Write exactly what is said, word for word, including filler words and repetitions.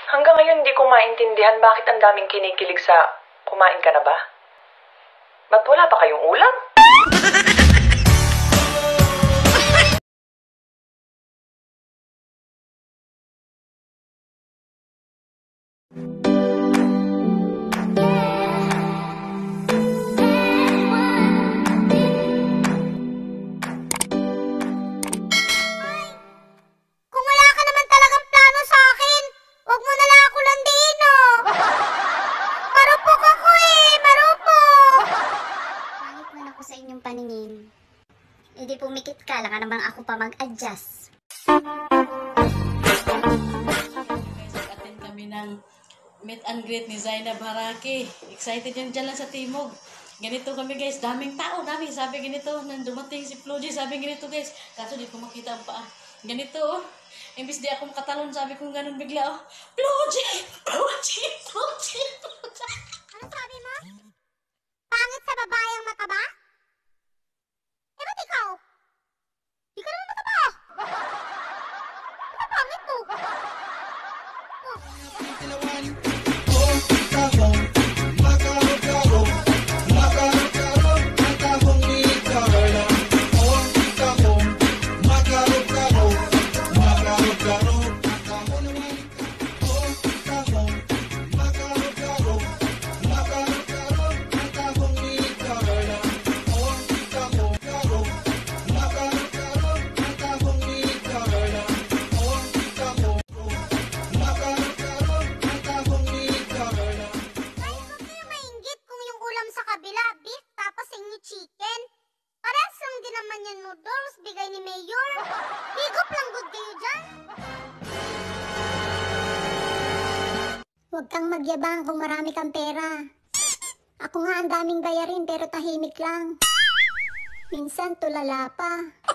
Hanggang ngayon hindi ko maintindihan bakit ang daming kinikilig sa kumain ka na ba? Ba't wala pa kayong ulam? Sa inyong paningin. Hindi pumikit ka, lang namang ako pa mag-adjust. Attend kami ng meet and greet ni Zainab Haraki. Excited yung dyan lang sa Timog. Ganito kami guys, daming tao, dami. Sabi ganito, nang dumating si Floji, sabi ganito guys. Kaso di ko makita ang paa. Ganito oh. Imbis di ako makatalon, sabi kong ganun bigla oh. Floji! Floji! Floji! Ano sabi mo? Pangit sa babayang mataba? Eh, ba't ikaw? Di ka naman mataba. Ano pangit mo? Chicken. Parehas lang din naman yan noodles, bigay ni Mayor. Higop lang good kayo dyan. Huwag kang magyabang kung marami kang pera. Ako nga ang daming bayarin pero tahimik lang. Minsan tulala pa.